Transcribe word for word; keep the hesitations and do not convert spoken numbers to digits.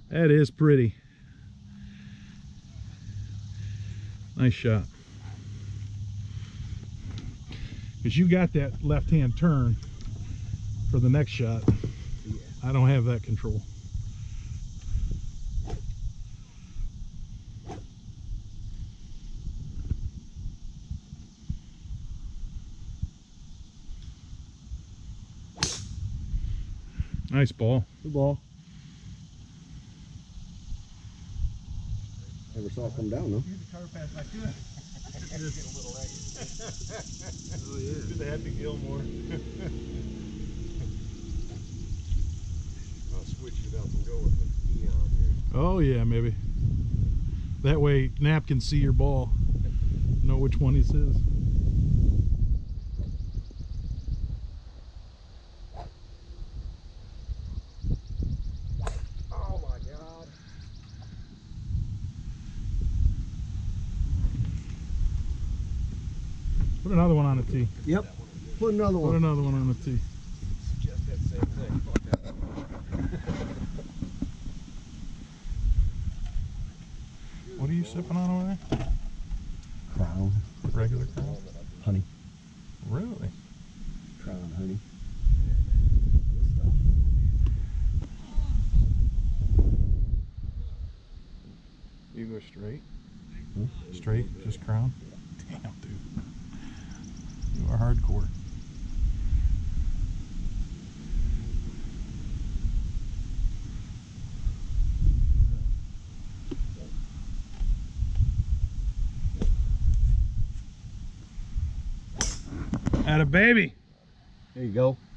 That is pretty. Nice shot. Because you got that left-hand turn for the next shot. Yeah. I don't have that control. Nice ball. Good ball. Never saw it come down though. Use the car pass like good. Get a little egg. Oh yeah. Good to Happy Gilmore. I'll switch it up and go with the Dion here. Oh yeah, maybe. That way Nap can see your ball. Know which one he says. Oh my God. Put another one on the tee. Yep. Put another Put one. another one on the tee. Suggest that same thing. Fuck that. What are you sipping on over there? Crown. Regular Crown? Honey. Really? Crown honey. You go straight? Hmm? Straight? Just Crown? Damn, dude. You are hardcore. Atta baby. There you go.